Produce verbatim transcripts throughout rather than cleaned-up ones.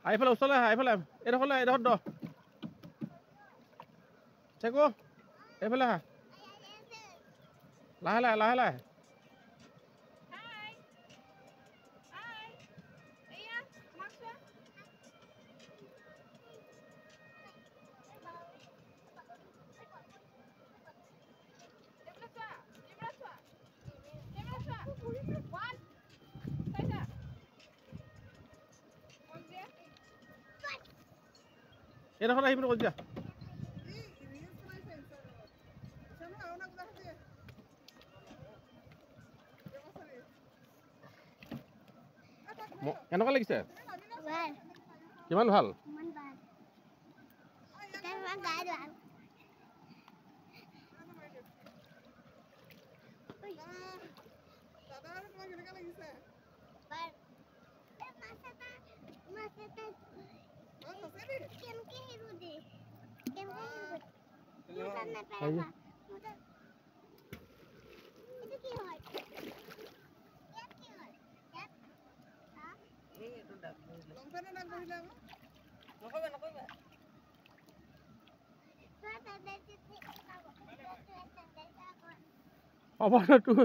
আইফালে ওচৰলৈ আহা আইফালে এইডোখৰলৈ এইডোখৰত দ চেকো এইফালে আহা লাহে লাহে লাহে লাহে এইডোখৰত আহি পিনে কৈ দিয়া কেনেকুৱা লাগিছে কিমান ভাল হ'ব তোৰ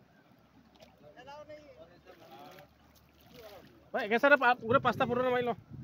একে চাইডে গোটেই পাঁচটা ফটো নামাৰি লওঁ